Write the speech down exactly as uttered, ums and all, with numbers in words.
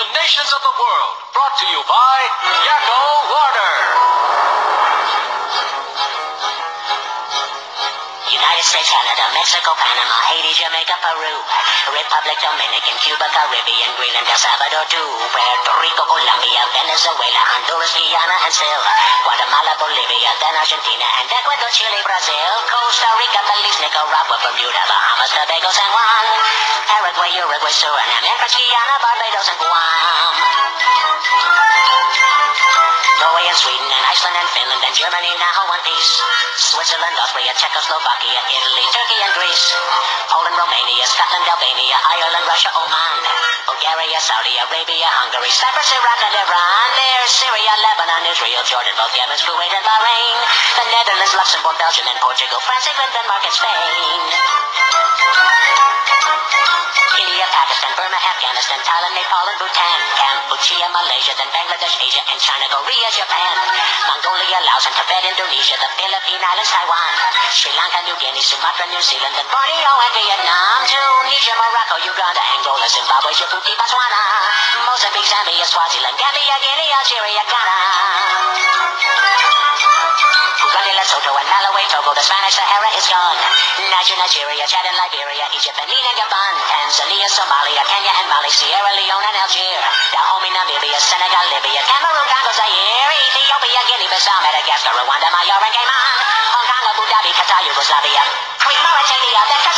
the nations of the world. Brought to you by Yakko Warner. United States, Canada, Mexico, Panama, Haiti, Jamaica, Peru, Republic Dominican, Cuba, Caribbean, Greenland, El Salvador, too, Puerto Rico, Colombia, Venezuela, Honduras, Guyana, and still Guatemala, Bolivia, then Argentina, and Ecuador, Chile, Brazil, Costa Rica, Belize, Nicaragua, Bermuda, Bahamas, Tobago, San Juan, Paraguay, Uruguay, Suriname, and French Guiana, Barbados, and Guam. Norway and Sweden and Iceland and Finland and Germany now one piece. Switzerland, Austria, Czechoslovakia, Italy, Turkey and Greece. Poland, Romania, Scotland, Albania, Ireland, Russia, Oman. Bulgaria, Saudi Arabia, Hungary, Cyprus, Iraq and Iran. There's Syria, Lebanon, Israel, Jordan, both Yemen, Kuwait and Bahrain. The Netherlands, Luxembourg, Belgium and Portugal, France, England, Denmark and Spain. India, Pakistan, Burma, Afghanistan, Thailand, Nepal and Bhutan, Cambodia, Malaysia, then Bangladesh, Asia and China, Korea, Japan, Mongolia, Laos and Tibet, Indonesia, the Philippine Islands, Taiwan, Sri Lanka, New Guinea, Sumatra, New Zealand, then Borneo and Vietnam, Tunisia, Morocco, Uganda, Angola, Zimbabwe, Djibouti, Botswana, Mozambique, Zambia, Swaziland, Gambia, Guinea, Algeria, Ghana, Uganda, Lesotho and Malawi, Togo, the Spanish Sahara is gone. Niger, Nigeria, Chad and Liberia, Egypt, Benin and Gabon, Tanzania, Somalia, Kenya and Mali, Sierra Leone and Algeria, Dahomey, Namibia, Senegal, Libya, Cameroon, Congo, Zaire, Ethiopia, Guinea-Bissau, Madagascar, Rwanda, Mayotte and Cayman, Hong Kong, Abu Dhabi, Qatar, Yugoslavia, Crete, Mauritania,